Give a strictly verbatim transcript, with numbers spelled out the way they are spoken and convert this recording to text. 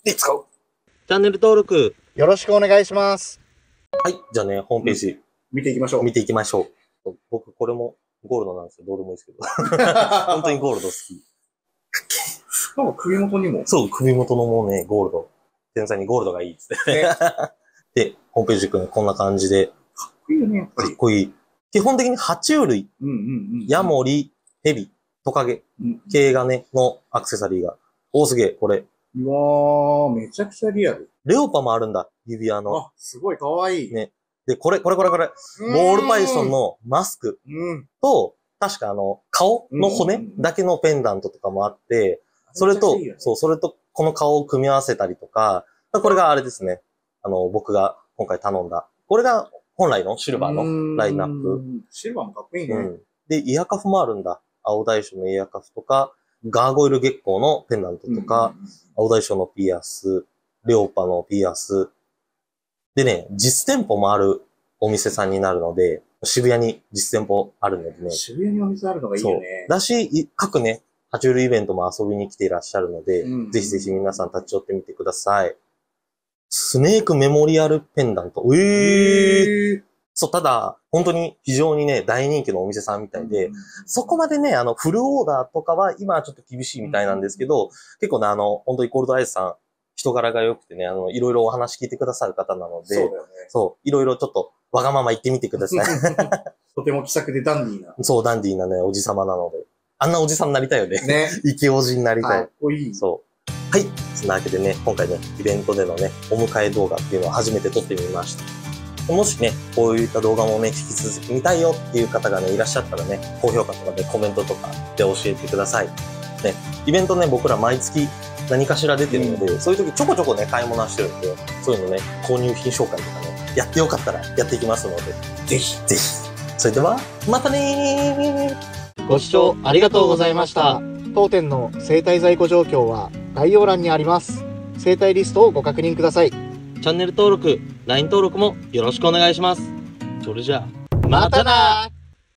で使う。チャンネル登録。 よろしくお願いします。 はい。じゃあね、ホームページ、うん、 見ていきましょう。 見ていきましょう。僕、これもゴールドなんですよ。どうでもいいですけど。本当にゴールド好き。 なんか首元にも。 そう、首元のもうね、ゴールド。天才にゴールドがいいっつって。で、ホームページくんこんな感じで。 かっこいいよね、やっぱり。 かっこいい。基本的に爬虫類、 うんうんうん、 ヤモリ、ヘビ、トカゲ、系がね、のアクセサリーが。おーすげえ、これ。 うわー、めちゃくちゃリアル。 レオパもあるんだ、指輪の。 あ、すごいかわいい。 ね。で、これ、これこれこれ。ボールパイソンのマスクと、確かあの、顔の骨だけのペンダントとかもあって、それと、そう、それとこの顔を組み合わせたりとか、これがあれですね。あの、僕が今回頼んだ。これが本来のシルバーのラインナップ。 シルバーもかっこいいね。うん。 で、イヤカフもあるんだ。青大将のイヤカフとか、ガーゴイル月光のペンダントとか、青大将のピアス、レオパのピアス。でね、実店舗もあるお店さんになるので、渋谷に実店舗あるのでね。 渋谷にお店あるのがいいよね。 だし、各ね、爬虫類イベントも遊びに来ていらっしゃるので、うん、ぜひぜひ皆さん立ち寄ってみてください。スネークメモリアルペンダント。えー、そう、ただ、本当に非常にね、大人気のお店さんみたいで、うん、そこまでね、あの、フルオーダーとかは今はちょっと厳しいみたいなんですけど、うん、結構ね、あの、本当にコールドアイスさん、人柄が良くてね、あの、いろいろお話聞いてくださる方なので、そうだよね。そう、いろいろちょっとわがまま言ってみてください。 とても気さくでダンディーな。 そう、ダンディーなね、おじさまなので。あんなおじさんになりたいよね。ね。イケおじになりたい。かっこいい。 そう。はい。そんなわけでね、今回ね、イベントでのね、お迎え動画っていうのを初めて撮ってみました。もしね、こういった動画もね、引き続き見たいよっていう方がね、いらっしゃったらね、高評価とかでコメントとかで教えてください。ね、イベントね、僕ら毎月何かしら出てるので、うん、そういう時ちょこちょこね、買い物してるんで、そういうのね、購入品紹介とかね、やってよかったらやっていきますので、ぜひ、ぜひ。それでは、またねー。 ご視聴ありがとうございました。当店の生体在庫状況は概要欄にあります。生体リストをご確認ください。チャンネル登録、ライン 登録もよろしくお願いします。それじゃあ、またなー。